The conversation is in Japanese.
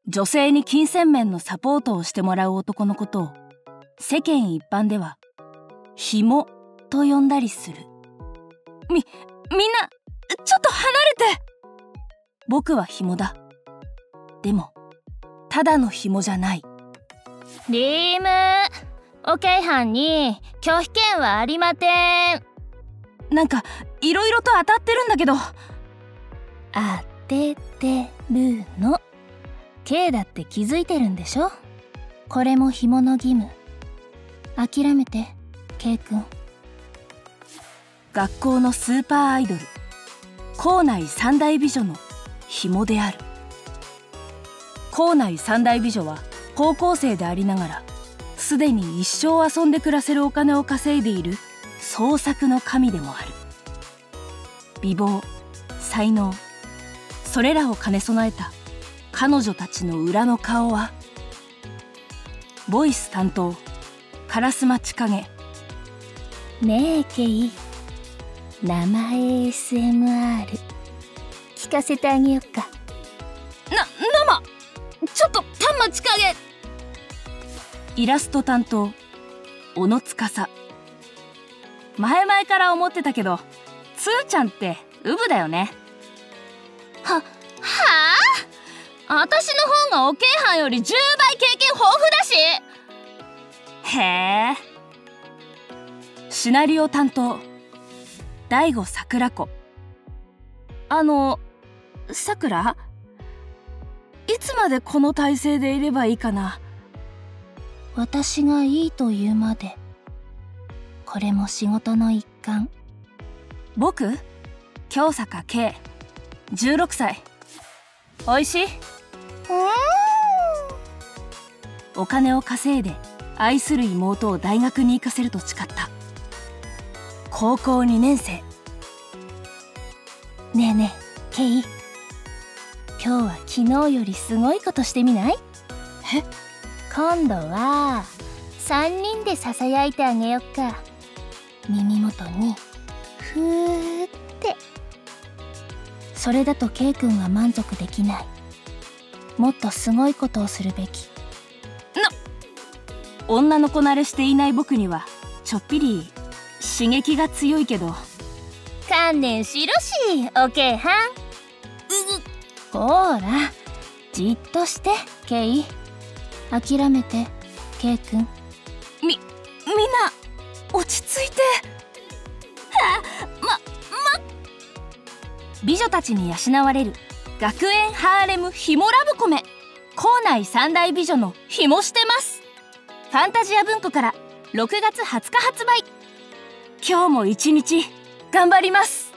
女性に金銭面のサポートをしてもらう男のことを世間一般では紐と呼んだりする。みんなちょっと離れて。僕は紐だ。でもただの紐じゃない。 リーム、おけいはんに拒否権はありまてん。 なんかいろいろと当たってるんだけど。 当ててるの。K だって気づいてるんでしょ。これも紐の義務。諦めて K 君。 学校のスーパーアイドル、校内三大美女の紐である。校内三大美女は高校生でありながらすでに一生遊んで暮らせるお金を稼いでいる創作の神でもある。美貌、才能、それらを兼ね備えた彼女たちの裏の顔は、ボイス担当烏丸千景。 ねえケイ、名前 ASMR 聞かせてあげよっか。 生ちょっと端末千景。イラスト担当小野司。前々から思ってたけどつーちゃんってウブだよね。 はあ、私の方がおけいはんより10倍経験豊富だし。 へえ。シナリオ担当大吾桜子。さくら、いつまでこの体勢でいればいいかな。 私がいいと言うまで。これも仕事の一環。 僕京坂 K、 16歳。おいしい。お金を稼いで愛する妹を大学に行かせると誓った。高校2年生。 ねえねえケイ、今日は昨日よりすごいことしてみない？ え？ 今度は3人でささやいてあげよっか。耳元にふーって。それだと K 君は満足できない。もっとすごいことをするべき。 女の子慣れしていない僕にはちょっぴり刺激が強いけど。 観念しろし、おけいはん。ほーら、じっとしてケイ。諦めて K 君。 みんな落ち着いて。美女たちに養われる学園ハーレムひもラブコメ。校内三大美女のひもしてます。ファンタジア文庫から6月20日発売。今日も一日頑張ります。